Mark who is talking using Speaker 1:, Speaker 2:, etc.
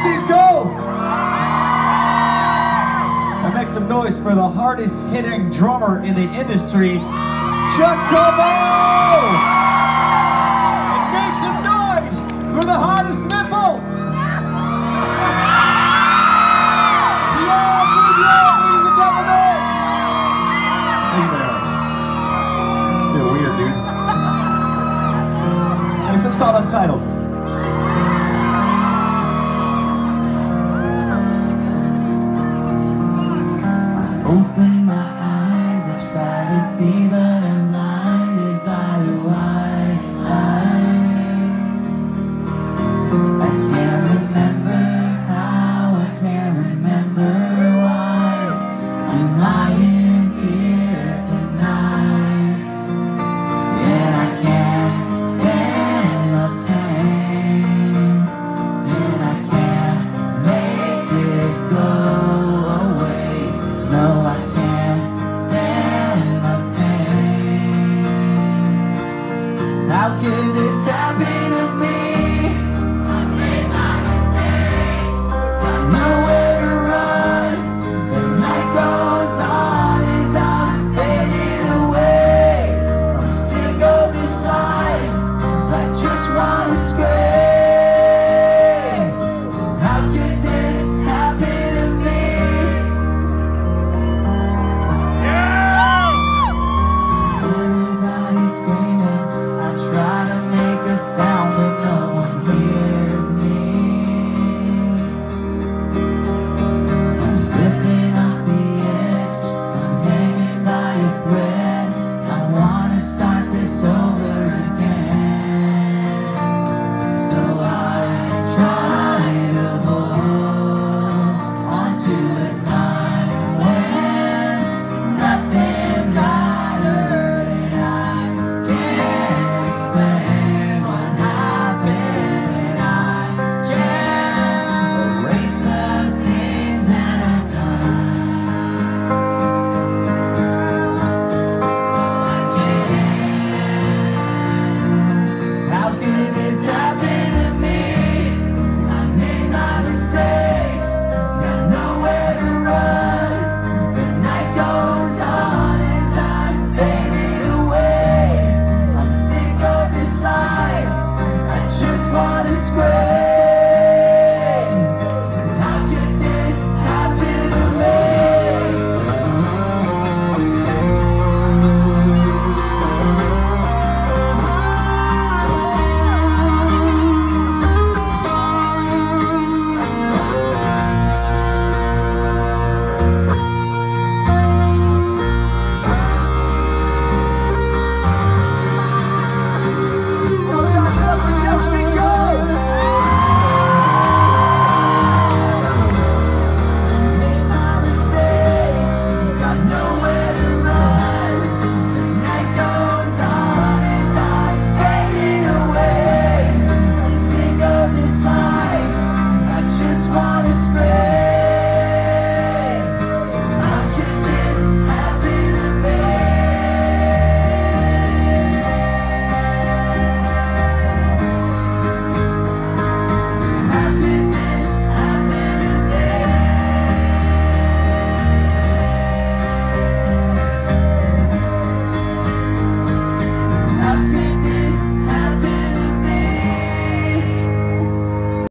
Speaker 1: Steve Cole. And make some noise for the hardest hitting drummer in the industry, Chuck Como. And make some noise for the hottest nipple, Pierre Bouvier, ladies and gentlemen. Thank you very much. You're weird, dude. This is called Untitled.
Speaker 2: Open my eyes, I try to see, but I'm blinded by the white light. I can't remember how, I can't remember why I'm lying here tonight. And I can't stand the pain, and I can't make it go away. No, I can't stand the pain. How could this happen to me? I made my mistake. Got nowhere to run. The night goes on as I'm fading away. I'm sick of this life. I just wanna scream. How could this happen to me? Everybody's screaming. I try to make a sound, but no